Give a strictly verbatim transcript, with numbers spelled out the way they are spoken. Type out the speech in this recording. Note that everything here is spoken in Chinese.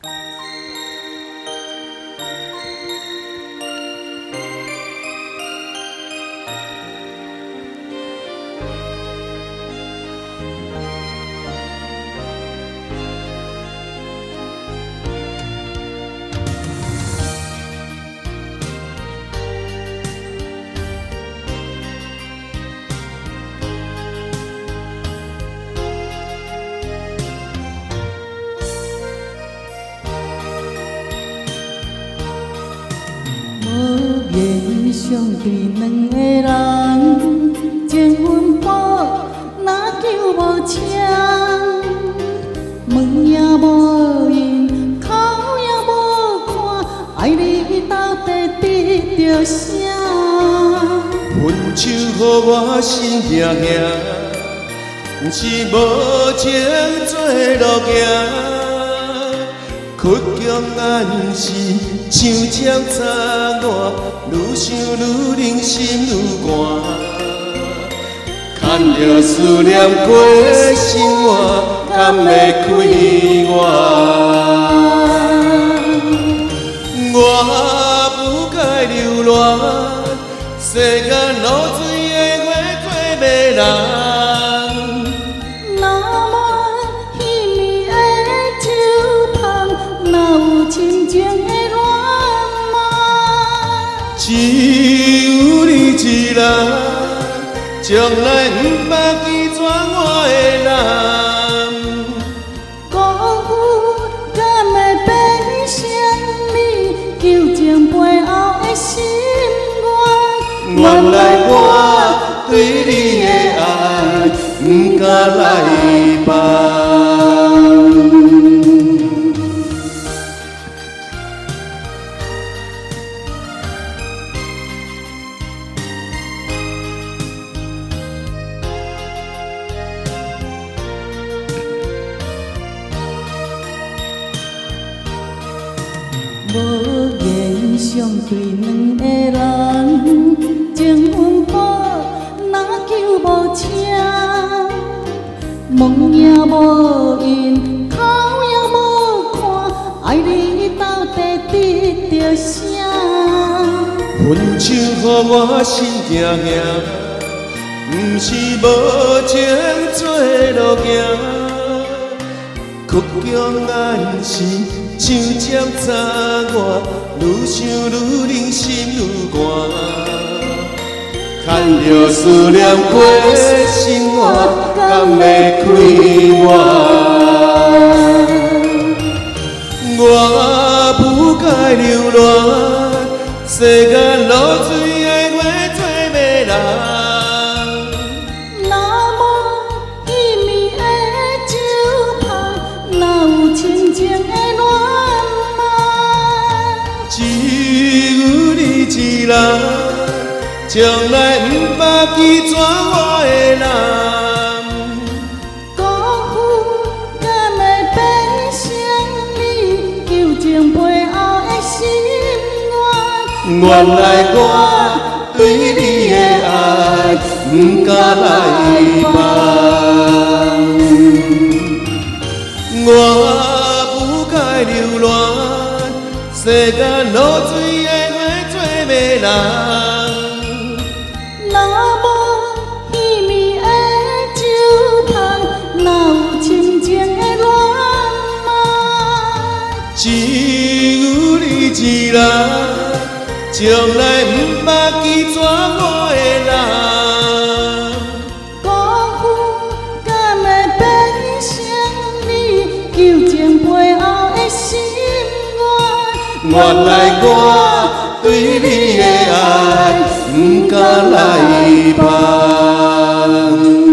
相对两个人，情分薄，哪求无请？问也无应，口也无看，爱你到底得着啥？ 分手予我心惊惊，不是无情做路行。 曲江暗时，像针插我，愈想愈冷心愈寒。牵着思念过生活，敢会开我？我不该流浪，世间路水的花做迷人。 深情的恋梦， 只有你一人，将来不捌记全我的人。 辜负敢会变成你旧情背后的心愿？ 原来我对你的爱，不敢来放。 无言相对两个人，情分薄，哪求无请？问也无应，口也无看，爱你到底得着啥？ 分手予我心惊惊，不是无情做路行。 曲江暗时，像针插我，愈想愈冷心愈寒。牵着思念过生活，敢会开我？我不该流浪，世间路水的花做迷人。 深情的恋梦， 只有你一人，将来不捌记全我的人。 辜负敢会变成你旧情背后的心愿？ 原来我对你的爱，不敢来放。我。 流浪，世间路水的花做迷人。 若无稀微的酒香，哪有深情的恋梦？ 只有你一人，将来不捌记全我的人。 辜负敢会变成你旧情背后。 原来我对你的爱，不敢来放。